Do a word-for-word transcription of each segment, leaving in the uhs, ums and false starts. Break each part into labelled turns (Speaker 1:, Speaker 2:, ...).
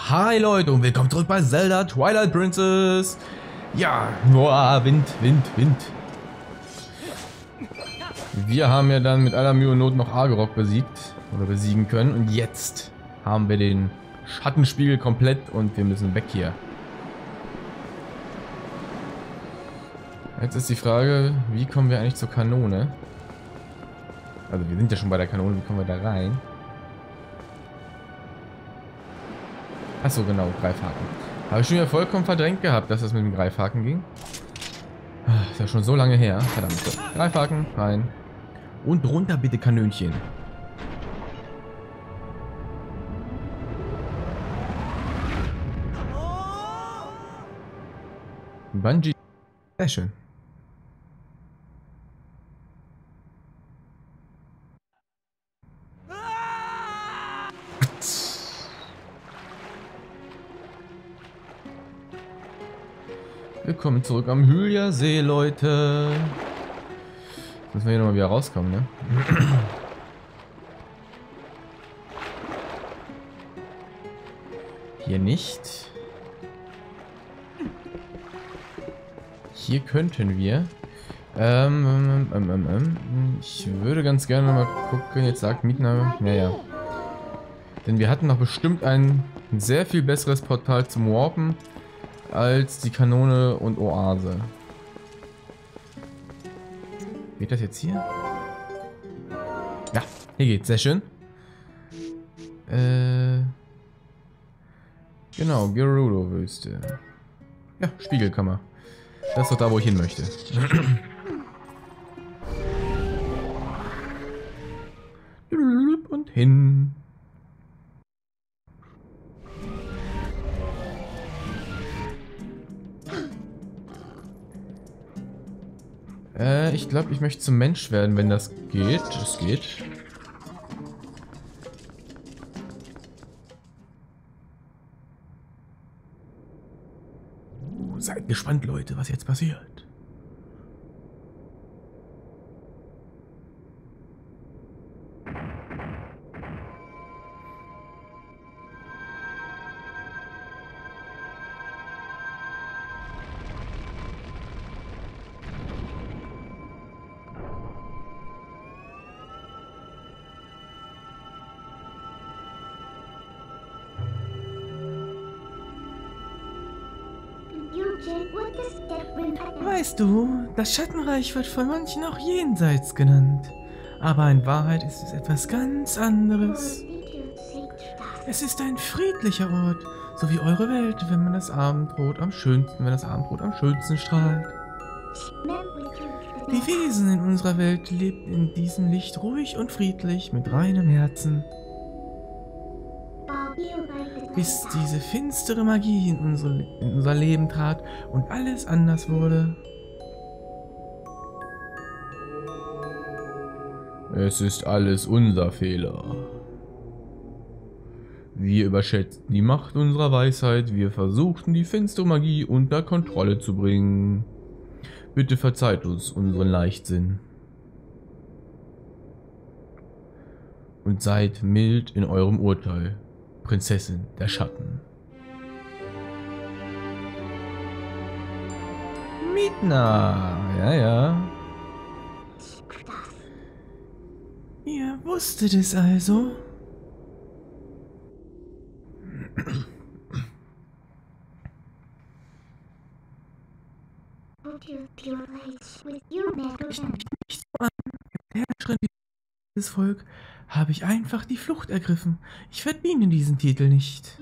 Speaker 1: Hi Leute und willkommen zurück bei Zelda Twilight Princess. Ja, boah, Wind, Wind, Wind. Wir haben ja dann mit aller Mühe und Not noch Argorok besiegt oder besiegen können und jetzt haben wir den Schattenspiegel komplett und wir müssen weg hier. Jetzt ist die Frage, wie kommen wir eigentlich zur Kanone? Also wir sind ja schon bei der Kanone, wie kommen wir da rein? Achso, genau, Greifhaken. Habe ich schon wieder vollkommen verdrängt gehabt, dass das mit dem Greifhaken ging. Ist ja schon so lange her. Verdammt. Greifhaken, rein. Und runter bitte, Kanönchen. Bungee. Sehr schön. Willkommen zurück am Hylia-See, Leute. Jetzt müssen wir hier nochmal wieder rauskommen, ne? Hier nicht. Hier könnten wir. Ähm, ähm, ähm, ähm, ich würde ganz gerne mal gucken. Jetzt sagt Mietner. Ja, ja. Denn wir hatten noch bestimmt ein sehr viel besseres Portal zum Warpen als die Kanone und Oase. Geht das jetzt hier? Ja, hier geht's. Sehr schön. Äh, genau, Gerudo-Wüste. Ja, Spiegelkammer. Das ist doch da, wo ich hin möchte. Und hin. Äh, ich glaube, ich möchte zum Mensch werden, wenn das geht. Es geht. Seid gespannt, Leute, was jetzt passiert. Weißt du, das Schattenreich wird von manchen auch Jenseits genannt. Aber in Wahrheit ist es etwas ganz anderes. Es ist ein friedlicher Ort, so wie eure Welt, wenn man das Abendrot am schönsten, wenn das Abendrot am schönsten strahlt. Die Wesen in unserer Welt lebten in diesem Licht ruhig und friedlich mit reinem Herzen. Bis diese finstere Magie in, unsere, in unser Leben trat und alles anders wurde. Es ist alles unser Fehler. Wir überschätzten die Macht unserer Weisheit, wir versuchten die finstere Magie unter Kontrolle zu bringen. Bitte verzeiht uns unseren Leichtsinn. Und seid mild in eurem Urteil, Prinzessin der Schatten. Midna, ja, ja. Ihr wusstet es also? Ich nicht so an. Der Schritt dieses Volk habe ich einfach die Flucht ergriffen. Ich verdiene diesen Titel nicht.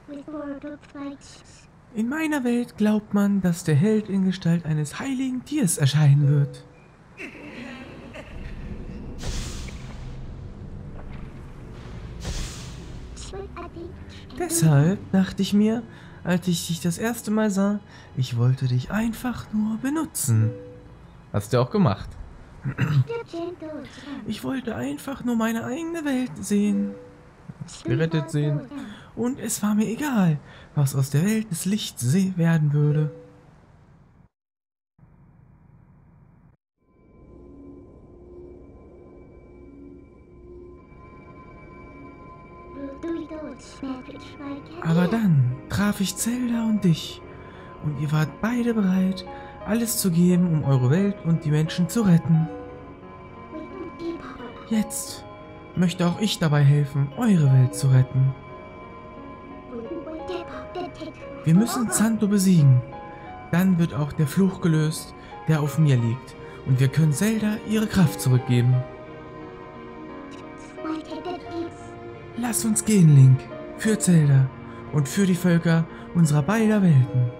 Speaker 1: In meiner Welt glaubt man, dass der Held in Gestalt eines heiligen Tiers erscheinen wird. Deshalb dachte ich mir, als ich dich das erste Mal sah, ich wollte dich einfach nur benutzen. Hast du auch gemacht. Ich wollte einfach nur meine eigene Welt sehen. Gerettet sehen. Und es war mir egal, was aus der Welt des Lichts werden würde. Aber dann traf ich Zelda und dich. Und ihr wart beide bereit, alles zu geben, um eure Welt und die Menschen zu retten. Jetzt möchte auch ich dabei helfen, eure Welt zu retten. Wir müssen Zanto besiegen. Dann wird auch der Fluch gelöst, der auf mir liegt. Und wir können Zelda ihre Kraft zurückgeben. Lass uns gehen, Link. Für Zelda und für die Völker unserer beider Welten.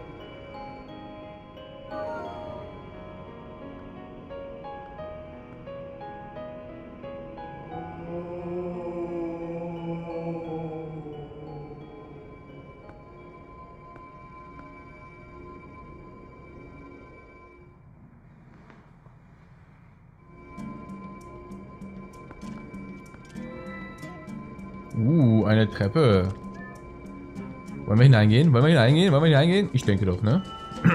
Speaker 1: Uh, eine Treppe. Wollen wir hineingehen? Wollen wir hineingehen? Wollen wir hineingehen? Ich denke doch, ne?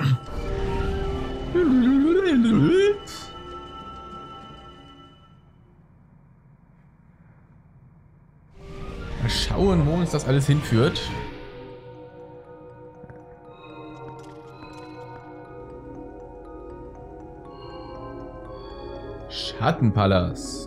Speaker 1: Mal schauen, wo uns das alles hinführt. Schattenpalast.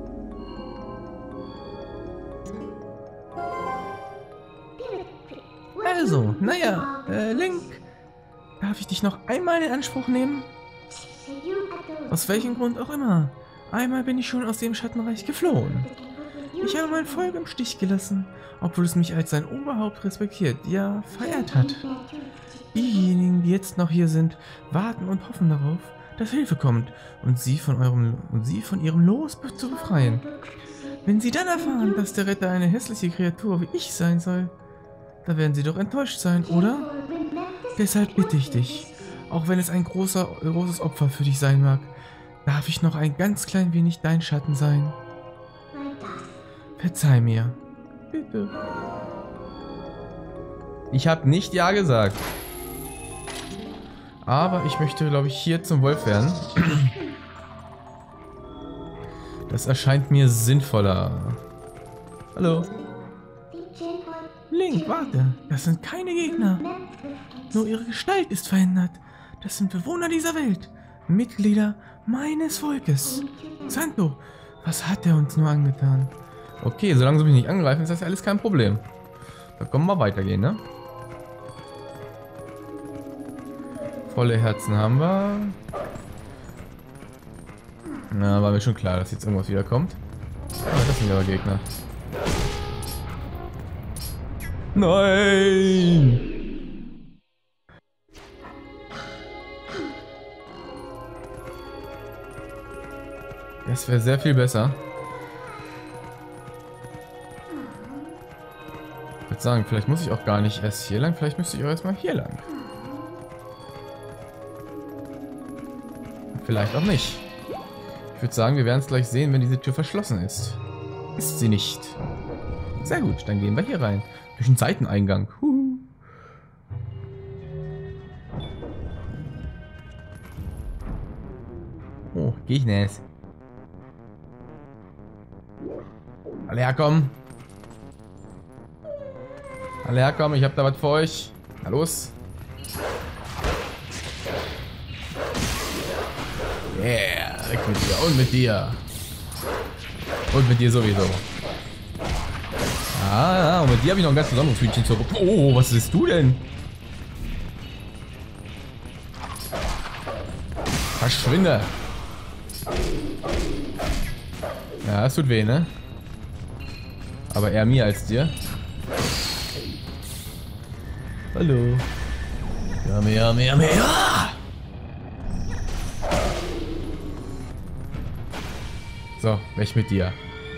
Speaker 1: Also, naja, äh, Link, darf ich dich noch einmal in Anspruch nehmen? Aus welchem Grund auch immer. Einmal bin ich schon aus dem Schattenreich geflohen. Ich habe mein Volk im Stich gelassen, obwohl es mich als sein Oberhaupt respektiert, ja, verehrt hat. Diejenigen, die jetzt noch hier sind, warten und hoffen darauf, dass Hilfe kommt und sie von eurem und sie von ihrem Los zu befreien. Wenn sie dann erfahren, dass der Retter eine hässliche Kreatur wie ich sein soll, da werden sie doch enttäuscht sein, oder? Deshalb bitte ich dich, auch wenn es ein großer, großes Opfer für dich sein mag, darf ich noch ein ganz klein wenig dein Schatten sein. Verzeih mir. Bitte. Ich habe nicht Ja gesagt. Aber ich möchte, glaube ich, hier zum Wolf werden. Das erscheint mir sinnvoller. Hallo. Link, warte. Das sind keine Gegner. Nur ihre Gestalt ist verändert. Das sind Bewohner dieser Welt. Mitglieder meines Volkes. Zanto, was hat er uns nur angetan? Okay, solange sie mich nicht angreifen, ist das ja alles kein Problem. Da können wir weitergehen, ne? Volle Herzen haben wir. Na, war mir schon klar, dass jetzt irgendwas wiederkommt. Ah, das sind aber Gegner. Nein! Das wäre sehr viel besser. Ich würde sagen, vielleicht muss ich auch gar nicht erst hier lang, vielleicht müsste ich auch erstmal hier lang. Vielleicht auch nicht. Ich würde sagen, wir werden es gleich sehen, wenn diese Tür verschlossen ist. Ist sie nicht. Sehr gut, dann gehen wir hier rein. Durch den Seiteneingang. Huhu. Oh, geh ich nicht. Alle herkommen. Alle herkommen, ich hab da was für euch. Na los. Yeah, weg mit dir und mit dir. Und mit dir sowieso. Ah, und mit dir habe ich noch ein ganz besonderes Hütchen zu. Oh, was bist du denn? Verschwinde. Ja, es tut weh, ne? Aber eher mir als dir. Hallo. Ja, mehr, mehr, mehr. So, weg mit dir.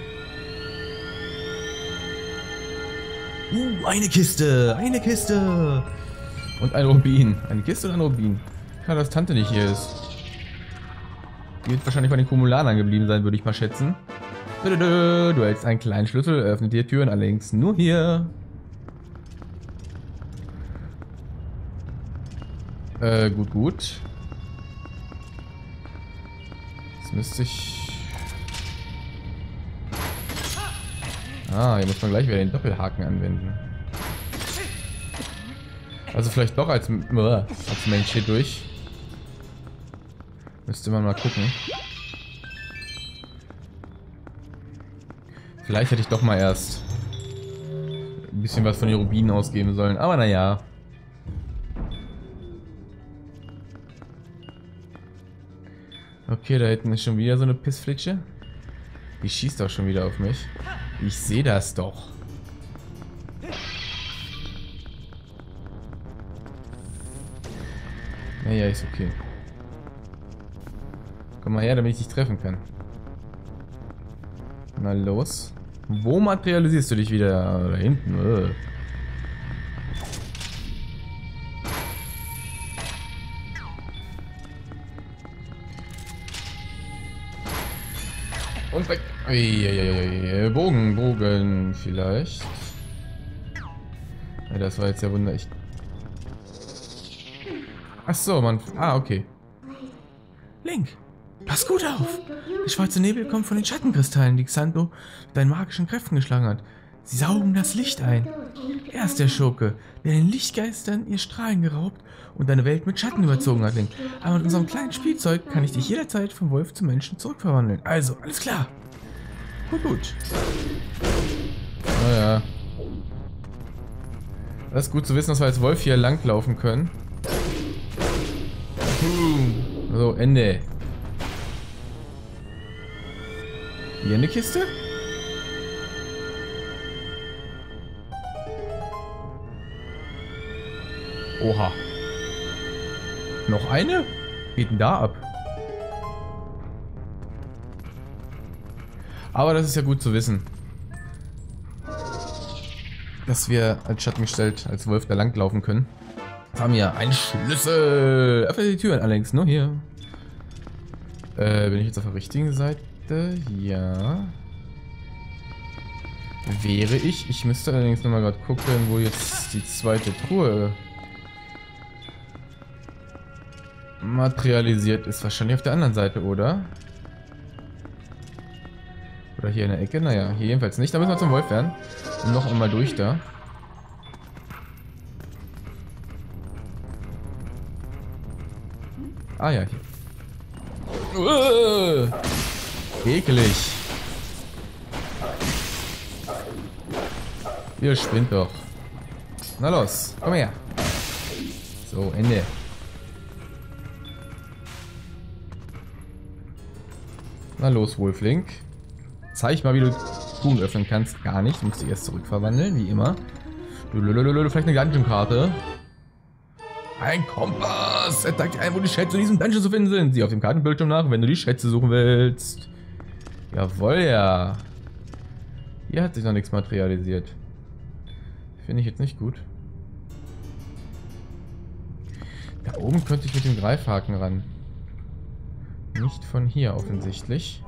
Speaker 1: Uh, eine Kiste, eine Kiste. Und ein Rubin. Eine Kiste und ein Rubin. Schade, dass Tante nicht hier ist. Die wird wahrscheinlich bei den Kumulanern geblieben sein, würde ich mal schätzen. Du hältst einen kleinen Schlüssel, öffnet dir Türen, allerdings nur hier. Äh, gut, gut. Jetzt müsste ich... Ah, hier muss man gleich wieder den Doppelhaken anwenden. Also vielleicht doch als, als Mensch hier durch. Müsste man mal gucken. Vielleicht hätte ich doch mal erst ein bisschen was von den Rubinen ausgeben sollen. Aber naja. Okay, da hinten ist schon wieder so eine Pissflitsche. Die schießt auch schon wieder auf mich. Ich sehe das doch. Naja, ist okay. Komm mal her, damit ich dich treffen kann. Na los. Wo materialisierst du dich wieder? Da hinten. Äh. Und weg. Eieieiei. Bogen, Bogen vielleicht. Ja, das war jetzt ja wunderlich. Ach so, man. Ah, okay. Link, pass gut auf. Der schwarze Nebel kommt von den Schattenkristallen, die Xanto mit deinen magischen Kräften geschlagen hat. Sie saugen das Licht ein. Er ist der Schurke, der den Lichtgeistern ihr Strahlen geraubt und deine Welt mit Schatten überzogen hat, Link. Aber mit unserem kleinen Spielzeug kann ich dich jederzeit vom Wolf zum Menschen zurückverwandeln. Also, alles klar. Gut, gut. Naja. Das ist gut zu wissen, dass wir als Wolf hier langlaufen können. So, Ende. Hier eine Kiste? Oha. Noch eine? Geht denn da ab? Aber das ist ja gut zu wissen. Dass wir als Schattengestalt, als Wolf da langlaufen können. Jetzt haben wir einen Schlüssel. Öffne die Türen, allerdings nur hier. Äh, bin ich jetzt auf der richtigen Seite? Ja. Wäre ich. Ich müsste allerdings nochmal gerade gucken, wo jetzt die zweite Truhe materialisiert ist. Wahrscheinlich auf der anderen Seite, oder? Oder hier in der Ecke? Naja, hier jedenfalls nicht. Da müssen wir zum Wolf werden. Und noch einmal durch da. Ah ja, hier. Uh, ekelig. Ihr spinnt doch. Na los, komm her. So, Ende. Na los, Wolflink. Zeig mal, wie du Truhen öffnen kannst. Gar nicht. Du musst dich erst zurückverwandeln, wie immer. Vielleicht eine Dungeon-Karte. Ein Kompass! Er zeigt dir ein, wo die Schätze in diesem Dungeon zu finden sind. Sieh auf dem Kartenbildschirm nach, wenn du die Schätze suchen willst. Jawohl, ja. Hier hat sich noch nichts materialisiert. Finde ich jetzt nicht gut. Da oben könnte ich mit dem Greifhaken ran. Nicht von hier offensichtlich.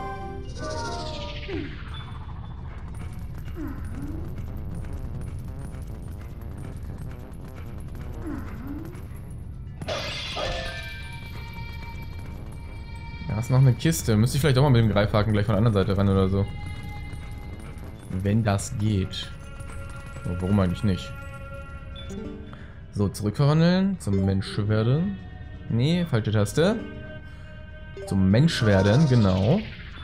Speaker 1: Da ist noch eine Kiste. Müsste ich vielleicht auch mal mit dem Greifhaken gleich von der anderen Seite ran oder so. Wenn das geht. Aber warum eigentlich nicht? So, zurückverwandeln. Zum Mensch werden. Nee, falsche Taste. Zum Mensch werden, genau.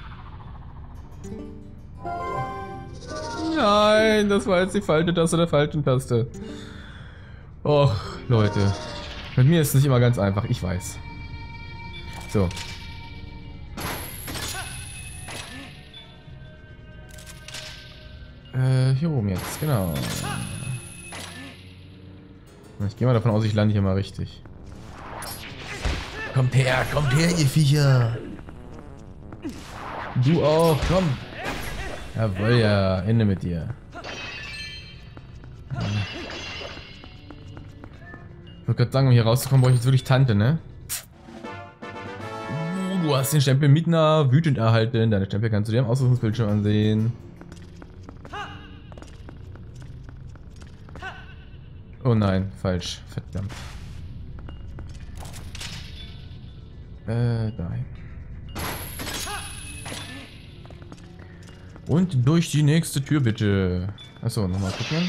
Speaker 1: Nein, das war jetzt die falsche Taste der falschen Taste. Och, Leute. Mit mir ist es nicht immer ganz einfach, ich weiß. So. Äh, hier oben jetzt, genau. Ich gehe mal davon aus, ich lande hier mal richtig. Kommt her, kommt her, ihr Viecher. Du auch, komm. Jawohl, ja, Ende mit dir. Ich wollte gerade sagen, um hier rauszukommen, brauche ich jetzt wirklich Tante, ne? Uh, du hast den Stempel Midna wütend erhalten. Deine Stempel kannst du dir am Ausrüstungsbildschirm ansehen. Oh nein, falsch. Verdammt. Äh, dahin. Und durch die nächste Tür bitte. Achso, nochmal gucken.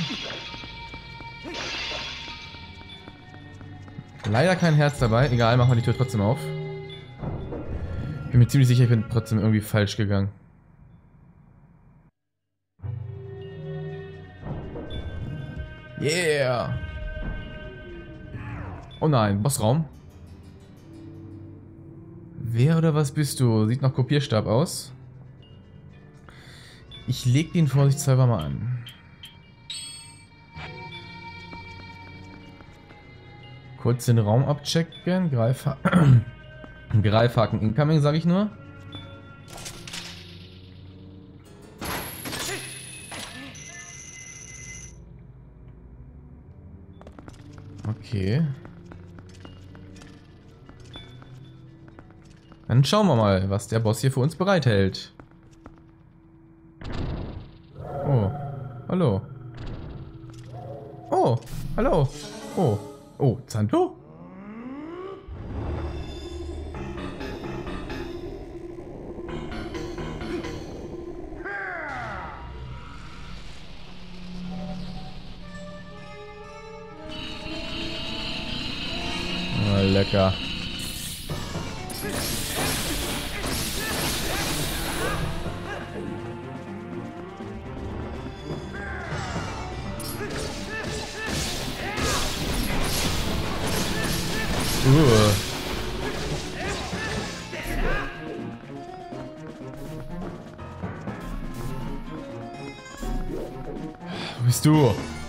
Speaker 1: Leider kein Herz dabei. Egal, machen wir die Tür trotzdem auf. Bin mir ziemlich sicher, ich bin trotzdem irgendwie falsch gegangen. Yeah! Oh nein, Bossraum. Wer oder was bist du? Sieht nach Kopierstab aus. Ich leg den vorsichtshalber mal an. Kurz den Raum abchecken. Greifha Greifhaken incoming, sage ich nur. Okay. Dann schauen wir mal, was der Boss hier für uns bereithält. Oh, hallo. Oh, hallo. Oh, oh, Zanto? Oh, lecker. Uh. Wo bist du?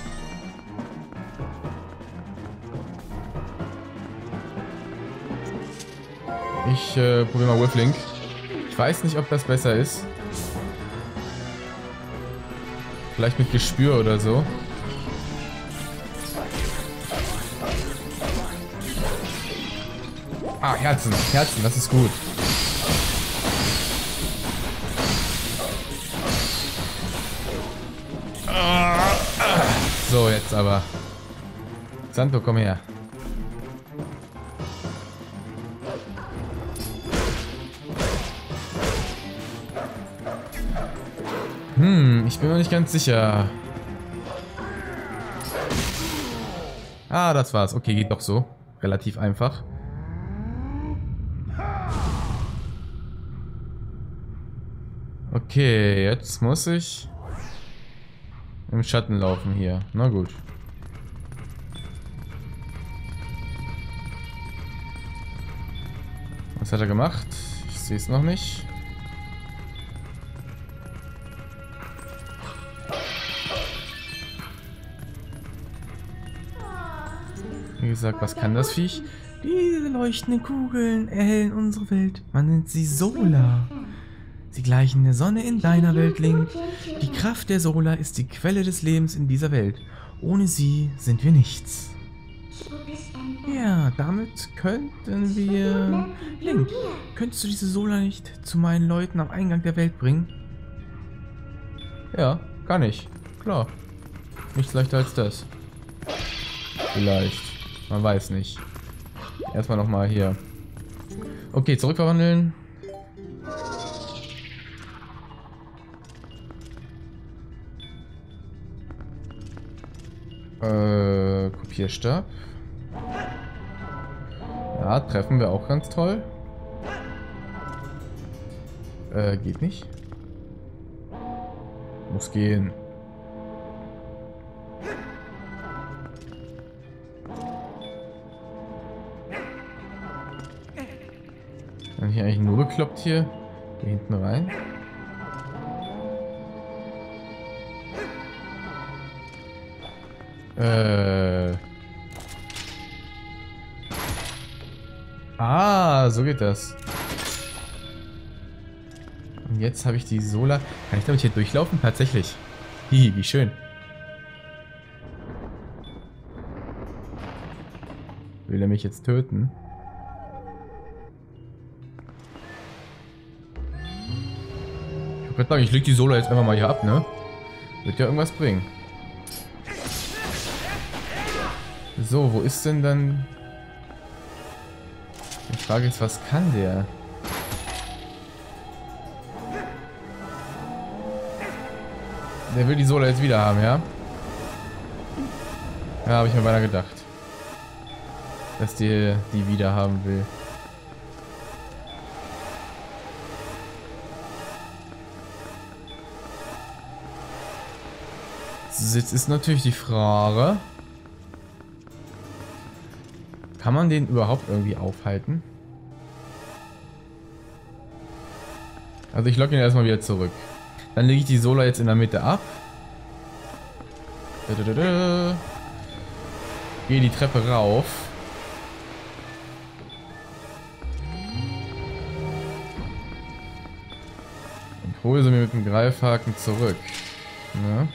Speaker 1: Ich äh, probiere mal Whifflink. Ich weiß nicht, ob das besser ist. Vielleicht mit Gespür oder so. Ah, Herzen, Herzen, das ist gut. So, jetzt aber. Santo, komm her. Hm, ich bin mir nicht ganz sicher. Ah, das war's. Okay, geht doch so. Relativ einfach. Okay, jetzt muss ich im Schatten laufen hier. Na gut. Was hat er gemacht? Ich sehe es noch nicht. Wie gesagt, was kann das Viech? Diese leuchtenden Kugeln erhellen unsere Welt. Man nennt sie Sola. Sie gleichen der Sonne in deiner Welt, Link. Die Kraft der Sola ist die Quelle des Lebens in dieser Welt. Ohne sie sind wir nichts. Ja, damit könnten wir... Link, könntest du diese Sola nicht zu meinen Leuten am Eingang der Welt bringen? Ja, kann ich. Klar. Nichts leichter als das. Vielleicht. Man weiß nicht. Erstmal nochmal hier. Okay, zurückverwandeln. Äh, Kopierstab. Ja, treffen wir auch ganz toll. Äh, geht nicht. Muss gehen. Dann hier eigentlich nur bekloppt hier. Hier hinten rein. Äh. Ah, so geht das. Und jetzt habe ich die Sola. Kann ich damit hier durchlaufen? Tatsächlich. Hihi, wie schön. Will er mich jetzt töten? Ich würde sagen, ich leg die Sola jetzt einfach mal hier ab, ne? Wird ja irgendwas bringen. So, wo ist denn dann... Die Frage ist, was kann der? Der will die Sola jetzt wieder haben, ja? Ja, habe ich mir beinahe gedacht. Dass die die wieder haben will. Jetzt ist natürlich die Frage... Kann man den überhaupt irgendwie aufhalten? Also ich locke ihn erstmal wieder zurück. Dann lege ich die Sola jetzt in der Mitte ab. Gehe die Treppe rauf. Und hole sie mir mit dem Greifhaken zurück. Ja.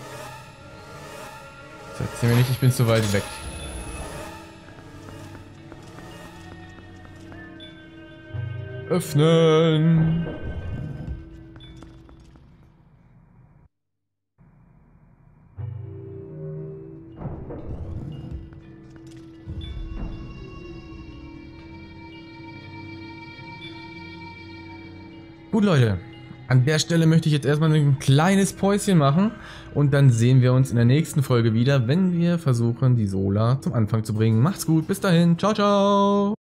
Speaker 1: Das erzähl mir nicht, ich bin zu weit weg. Öffnen! Gut, Leute. An der Stelle möchte ich jetzt erstmal ein kleines Päuschen machen und dann sehen wir uns in der nächsten Folge wieder, wenn wir versuchen, die Sola zum Anfang zu bringen. Macht's gut, bis dahin, ciao, ciao!